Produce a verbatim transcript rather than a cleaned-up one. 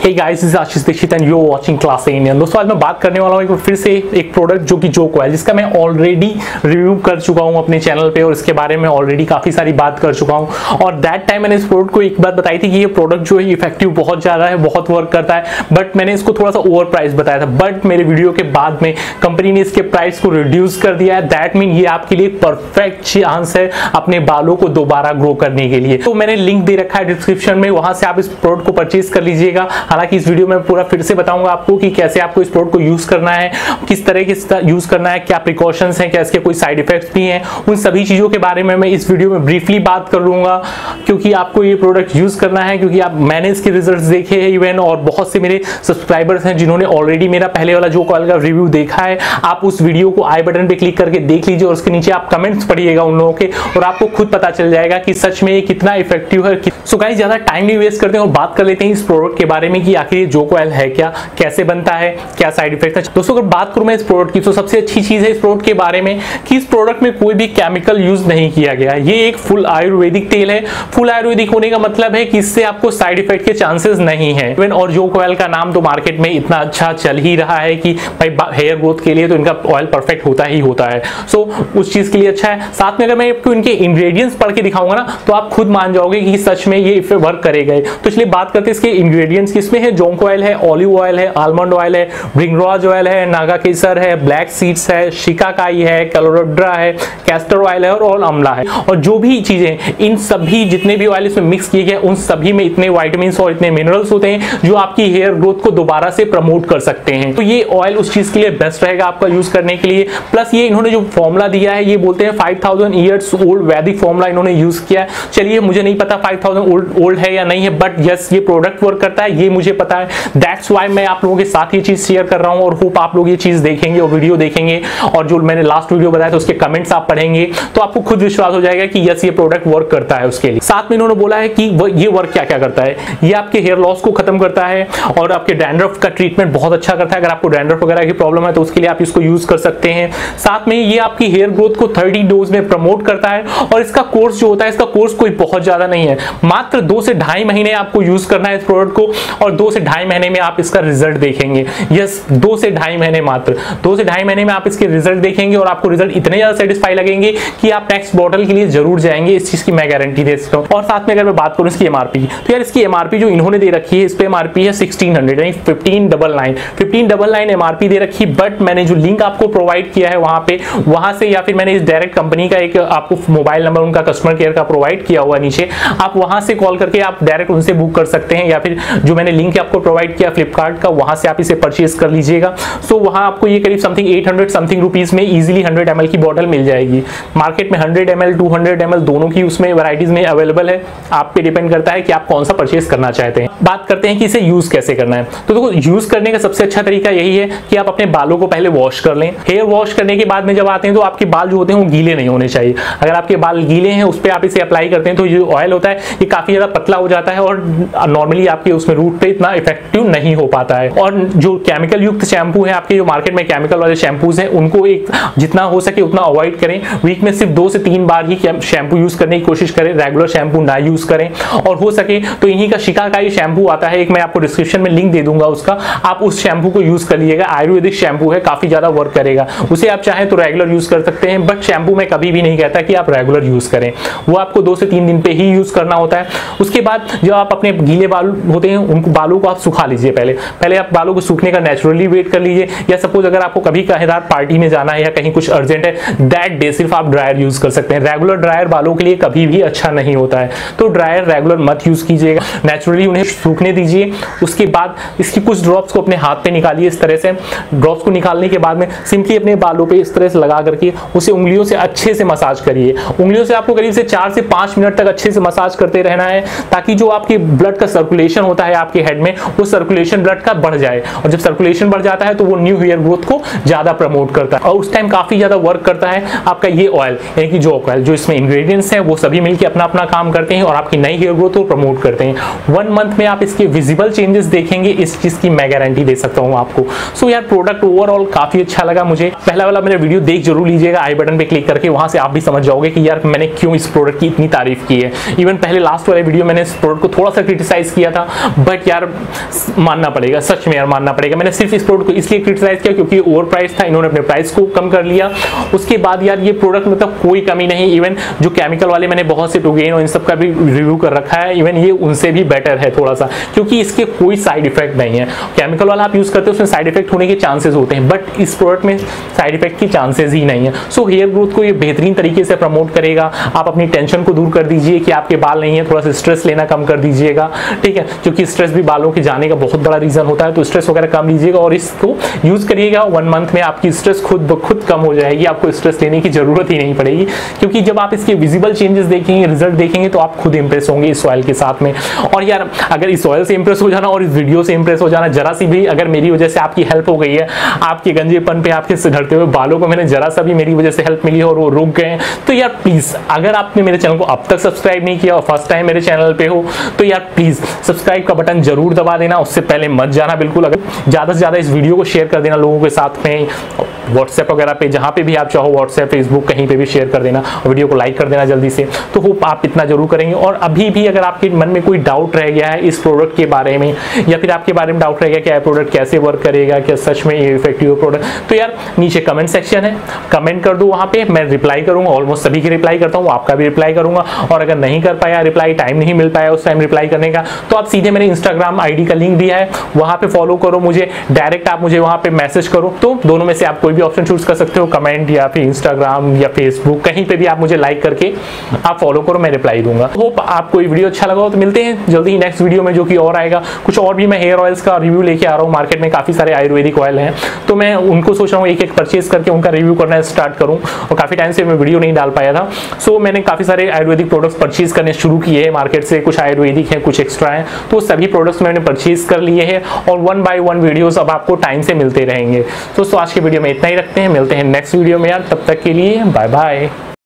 Hey guys, this is Ashish Dikshit and you are watching class Indian. दोस्तों आज मैं बात करने वाला हूँ एक फिर से एक प्रोडक्ट जो कि जोको है, जिसका मैं ऑलरेडी रिव्यू कर चुका हूँ अपने चैनल पे और इसके बारे में ऑलरेडी काफी सारी बात कर चुका हूँ। और दैट टाइम मैंने इस प्रोडक्ट को एक बात बताई थी कि ये प्रोडक्ट जो है इफेक्टिव बहुत ज्यादा है, बहुत वर्क करता है, बट मैंने इसको थोड़ा सा ओवर प्राइस बताया था। बट मेरे वीडियो के बाद में कंपनी ने इसके प्राइस को रिड्यूस कर दिया है। दैट मीन ये आपके लिए परफेक्ट चांस है अपने बालों को दोबारा ग्रो करने के लिए। तो मैंने लिंक दे रखा है डिस्क्रिप्शन में, वहां से आप इस प्रोडक्ट को परचेज कर लीजिएगा। हालांकि इस वीडियो में पूरा फिर से बताऊंगा आपको कि कैसे आपको इस प्रोडक्ट को यूज करना है, किस तरह के यूज करना है, क्या प्रिकॉशंस हैं, क्या इसके कोई साइड इफेक्ट्स भी हैं, उन सभी चीजों के बारे में मैं इस वीडियो में ब्रीफली बात कर लूंगा। क्योंकि आपको ये प्रोडक्ट यूज करना है, क्योंकि आप मैंने इसके रिजल्ट्स देखे हैं इवन, और बहुत से मेरे सब्सक्राइबर्स हैं जिन्होंने ऑलरेडी मेरा पहले वाला जो कॉल का रिव्यू देखा है। आप उस वीडियो को आई बटन पे क्लिक करके देख लीजिए और उसके नीचे आप कमेंट्स पढ़िएगा उन लोगों के, और आपको खुद पता चल जाएगा कि सच में ये कितना इफेक्टिव है। सो गाइस, ज्यादा टाइम नहीं वेस्ट करते हैं और बात कर लेते हैं इस प्रोडक्ट के बारे में कि आखिर ये जोको ऑयल है क्या, कैसे बनता है, क्या साइड इफेक्ट है। दोस्तों अगर बात करूं मैं इस प्रोडक्ट की, तो सबसे अच्छी चीज है इस प्रोडक्ट के बारे में कि इस प्रोडक्ट में कोई भी केमिकल यूज नहीं किया गया है। ये एक फुल आयुर्वेदिक तेल है। फुल आयुर्वेदिक होने का मतलब है कि इससे आपको साइड इफेक्ट के चांसेस नहीं है इवन। और जोको ऑयल का नाम तो मार्केट में इतना अच्छा चल ही रहा है कि भाई हेयर ग्रोथ के लिए तो इनका ऑयल परफेक्ट होता ही होता है। सो उस चीज के लिए अच्छा है। साथ में अगर मैं आपको इनके इंग्रेडिएंट्स पढ़ के दिखाऊंगा ना, तो आप खुद मान जाओगे कि सच में ये वर्क करेगा। तो इसलिए बात करते हैं इसके इंग्रेडिएंट्स की। इसमें है जोको ऑयल है, ऑलिव ऑयल है, आलमंड ऑयल है, भृंगराज ऑयल है, नागा केसर है, ब्लैक सीड्स है, शिकाकाई है, कैलोरोड्रा है, कैस्टर ऑयल है और अमला है। और जो भी चीजें, इन सभी जितने भी ऑयल इसमें मिक्स किए गए उन सभी में इतने विटामिन और इतने मिनरल्स होते हैं जो आपकी हेयर ग्रोथ को दोबारा से प्रमोट कर सकते हैं। तो ये ऑयल उस चीज के लिए बेस्ट रहेगा आपका यूज करने के लिए। प्लस ये इन्होंने जो फॉर्मूला दिया है, ये बोलते हैं five thousand years old Vedic formula इन्होंने यूज किया है। चलिए, मुझे नहीं पता फाइव थाउजेंड ओल्ड ओल्ड है या नहीं है, बट यस ये प्रोडक्ट वर्क करता है, ये मुझे पता है। दैट्स व्हाई मैं आप लोगों के साथ ये चीज शेयर कर रहा हूं और होप आप लोग ये चीज देखेंगे और वीडियो देखेंगे और जो मैंने लास्ट वीडियो बताया था उसके कमेंट्स आप पढ़ेंगे तो आपको खुद विश्वास हो जाएगा कि यस ये प्रोडक्ट वर्क करता है उसके लिए। साथ में इन्होंने बोला है कि ये वर्क क्या क्या करता है। ये आपके हेयर लॉस को खत्म करता है और आपके डैंड्रफ का ट्रीटमेंट बहुत अच्छा करता है। अगर आपको डैंड्रफ वगैरह की प्रॉब्लम है तो उसके लिए आप इसको यूज कर सकते हैं। साथ में ये आपकी हेयर ग्रोथ को थर्टी डोज में प्रमोट करता है। और इसका कोर्स जो होता है, इसका कोर्स कोई बहुत ज्यादा नहीं है, मात्र दो से ढाई महीने आपको यूज करना है इस प्रोडक्ट को और दो से ढाई महीने में आप इसका रिजल्ट देखेंगे। यस, दो से ढाई महीने, मात्र दो से ढाई महीने में आप इसके रिजल्ट देखेंगे और आपको रिजल्ट इतने ज्यादा सेटिस्फाई लगेंगे कि आप नेक्स्ट बॉटल के लिए जरूर जाएंगे। इस चीज की मैं गारंटी दे सकता हूं। और साथ में अगर मैं बात करूं इसकी एमआरपी, तो यार इसकी एमआरपी जो इन्होंने दे रखी है, इस पे एमआरपी है सिक्सटीन हंड्रेड, यानी fifteen double nine fifteen double nine MRP दे रखी। बट मैंने जो लिंक आपको प्रोवाइड किया है वहां पे, वहां से या फिर मैंने इस डायरेक्ट कंपनी का एक आपको मोबाइल नंबर उनका कस्टमर केयर का प्रोवाइड किया हुआ नीचे, आप वहां से कॉल करके आप डायरेक्ट उनसे बुक कर सकते हैं, या फिर जो मैंने लिंक आपको प्रोवाइड किया फ्लिपकार्ट का, वहां से आप इसे परचेज कर लीजिएगा। सो वहां आपको ये करीब something eight hundred something rupees में इजीली हंड्रेड एमएल की बॉटल मिल जाएगी। मार्केट में hundred ML two hundred ML दोनों की उसमें वैरायटीज में अवेलेबल है। आप पे डिपेंड करता है कि आप कौन सा परचेज करना चाहते हैं। बात करते हैं कि इसे यूज कैसे करना है। तो देखो, यूज करने का सबसे अच्छा तरीका यही है कि आप अपने बालों को पहले वॉश कर लें। हेयर वॉश करने के बाद में जब आते हैं तो आपके बाल जो होते हैं वो गीले नहीं होने चाहिए। अगर आपके बाल गीले हैं, उस पर आप इसे अप्लाई करते हैं तो जो ऑयल होता है ये काफी ज्यादा पतला हो जाता है और नॉर्मली आपके उसमें रूट पे इतना इफेक्टिव नहीं हो पाता है। और जो केमिकल युक्त शैम्पू है, आपके जो मार्केट में केमिकल वाले शैम्पूज हैं, उनको एक जितना हो सके उतना अवॉइड करें। वीक में सिर्फ दो से तीन बार ही शैम्पू यूज करने की कोशिश करें, रेगुलर शैम्पू ना यूज करें। और हो सके तो इन्हीं का शिकाकाई शैम्पू आता है, एक मैं आपको डिस्क्रिप्शन में लिंक दे दूंगा उसका, आप उस शैम्पू को यूज कर लीजिएगा। आयुर्वेदिक शैम्पू है, काफी ज्यादा वर्क करेगा। उसे आप चाहें तो रेगुलर यूज कर सकते हैं, बट शैम्पू में कभी भी नहीं कहता कि आप रेगुलर यूज करें, वो आपको दो से तीन दिन पे ही यूज करना होता है। उसके बाद जब आप अपने गीले बाल होते हैं उनको बालों को आप सुखा लीजिए। पहले पहले आप बालों को सूखने का नेचुरली वेट कर लीजिए, या सपोज अगर आपको कभी कहेदार पार्टी में जाना है या कहीं कुछ अर्जेंट है, दैट डे सिर्फ आप ड्रायर यूज कर सकते हैं। रेगुलर ड्रायर बालों के लिए कभी भी अच्छा नहीं होता है, तो ड्रायर रेगुलर मत यूज कीजिएगा, नेचुरली उन्हें सूखने दीजिए। उसके बाद इसकी कुछ ड्रॉप्स को अपने हाथ पे निकालिए। इस तरह से ड्रॉप्स को निकालने के बाद में सिंपली अपने बालों पे इस तरह से लगा करके उसे उंगलियों से अच्छे से मसाज करिए। उंगलियों से आपको करीब से चार से पांच मिनट तक अच्छे से मसाज करते रहना है, ताकि जो आपके ब्लड का सर्कुलेशन होता है आपके हेड में, वो सर्कुलेशन ब्लड का बढ़ जाए। और जब सर्कुलेशन बढ़ जाता है तो वो न्यू हेयर ग्रोथ को ज्यादा प्रमोट करता है और उस टाइम काफी ज्यादा वर्क करता है आपका ये ऑयल, यानी कि जोको ऑयल। जो इसमें इंग्रेडिएंट्स हैं वो सभी मिलकर अपना अपना काम करते हैं और आपकी नई हेयर ग्रोथ को प्रमोट करते हैं। वन मंथ में आप इसके विजिबल चेंजेस देखेंगे, इस चीज की मैं गारंटी दे सकता हूं आपको। सो so यार, प्रोडक्ट ओवरऑल काफी अच्छा लगा मुझे। पहला वाला मेरा वीडियो देख जरूर लीजिएगा, आई बटन पे क्लिक करके, वहां से आप भी समझ जाओगे कि यार मैंने क्यों इस प्रोडक्ट की इतनी तारीफ की है। इवन पहले लास्ट वाले वीडियो मैंने इस प्रोडक्ट को थोड़ा सा क्रिटिसाइज किया था, बट यार यार मानना पड़ेगा, सच में यार मानना पड़ेगा। मैंने सिर्फ इस प्रोडक्ट को इसलिए क्रिटिसाइज किया क्योंकि ओवर प्राइस था, इन्होंने अपने प्राइस को कम कर लिया। उसके बाद यार ये प्रोडक्ट मतलब कोई कमी नहीं, इवन जो केमिकल वाले मैंने बहुत से टोगेन और इन सब का भी रिव्यू कर रखा है, इवन ये उनसे भी बेटर है थोड़ा सा, क्योंकि इसके कोई साइड इफेक्ट नहीं है। केमिकल वाला आप यूज करते हो उसमें साइड इफेक्ट होने के चांसेस होते हैं, बट इस प्रोडक्ट में साइड इफेक्ट की चांसेस ही नहीं है। सो हेयर ग्रोथ को ये बेहतरीन तरीके से प्रमोट करेगा। आप अपनी टेंशन को दूर कर दीजिए कि आपके बाल नहीं है, थोड़ा सा स्ट्रेस लेना कम कर दीजिएगा, ठीक है, क्योंकि स्ट्रेस भी बालों के जाने का बहुत बड़ा रीजन होता है। तो स्ट्रेस वगैरह कम लीजिएगा और इसको यूज करिएगा। वन मंथ में आपकी स्ट्रेस खुद ब खुद कम हो जाएगी, आपको स्ट्रेस लेने की जरूरत ही नहीं पड़ेगी, क्योंकि जब आप इसके विजिबल चेंजेस देखेंगे, रिजल्ट देखेंगे, तो आप खुद इंप्रेस होंगे इस ऑयल के साथ में। और यार अगर इस ऑयल से इंप्रेस हो जाना और इस वीडियो से इंप्रेस हो जाना, जरा सी भी अगर मेरी वजह से आपकी हेल्प हो गई है, आपके गंजेपन पे, आपके झड़ते हुए बालों को मैंने जरा सा भी मेरी वजह से हेल्प मिली है और वो रुक गए, तो यार प्लीज, अगर आपने मेरे चैनल को अब तक सब्सक्राइब नहीं किया और फर्स्ट टाइम मेरे चैनल पे हो, तो यार प्लीज सब्सक्राइब का बटन जरूर दबा देना, उससे पहले मत जाना बिल्कुल। अगर ज्यादा से ज्यादा इस वीडियो को शेयर कर देना लोगों के साथ में, व्हाट्सएप वगैरह पे, जहां पे भी आप चाहो, व्हाट्सएप, फेसबुक, कहीं पे भी शेयर कर देना, वीडियो को लाइक कर देना जल्दी से। तो होप आप इतना जरूर करेंगे। और अभी भी अगर आपके मन में कोई डाउट रह गया है इस प्रोडक्ट के बारे में, या फिर आपके बारे में डाउट रह गया कि यह प्रोडक्ट कैसे वर्क करेगा, क्या सच में ये इफेक्टिव प्रोडक्ट, तो यार नीचे कमेंट सेक्शन है, कमेंट कर दो, वहां पे मैं रिप्लाई करूंगा। ऑलमोस्ट सभी की रिप्लाई करता हूँ, आपका भी रिप्लाई करूंगा। और अगर नहीं कर पाया रिप्लाई, टाइम नहीं मिल पाया उस टाइम रिप्लाई करने का, तो आप सीधे मेरे इंस्टाग्राम आईडी का लिंक दिया है, वहां पे फॉलो करो मुझे, डायरेक्ट आप मुझे वहां पे मैसेज करो। तो दोनों में से आप कोई भी ऑप्शन चूज कर सकते हो, कमेंट या फिर इंस्टाग्राम या फेसबुक, कहीं पे भी आप मुझे लाइक करके आप फॉलो करो, मैं रिप्लाई दूंगा। होप आपको ये वीडियो अच्छा लगा हो। तो मिलते हैं जल्दी ही नेक्स्ट वीडियो में, जो कि और आएगा। कुछ और भी मैं हेयर ऑयल्स का रिव्यू लेके आ रहा हूँ। मार्केट में काफी सारे आयुर्वेदिक ऑयल हैं, तो मैं उनको सोच रहा हूँ एक एक परचेज करके उनका रिव्यू करना स्टार्ट करूँ। और काफी टाइम से मैं वीडियो नहीं डाल पाया था, सो मैंने काफी सारे आयुर्वेदिक प्रोडक्ट्स परचेज करने शुरू किए हैं मार्केट से। कुछ आयुर्वेदिक है, कुछ एक्स्ट्रा है, तो सभी प्रोडक्ट्स मैंने परचेज कर लिए हैं और वन बाय वन वीडियोस अब आपको टाइम से मिलते रहेंगे। तो आज के वीडियो में इतना ही रखते हैं, मिलते हैं नेक्स्ट वीडियो में यार, तब तक के लिए बाय बाय।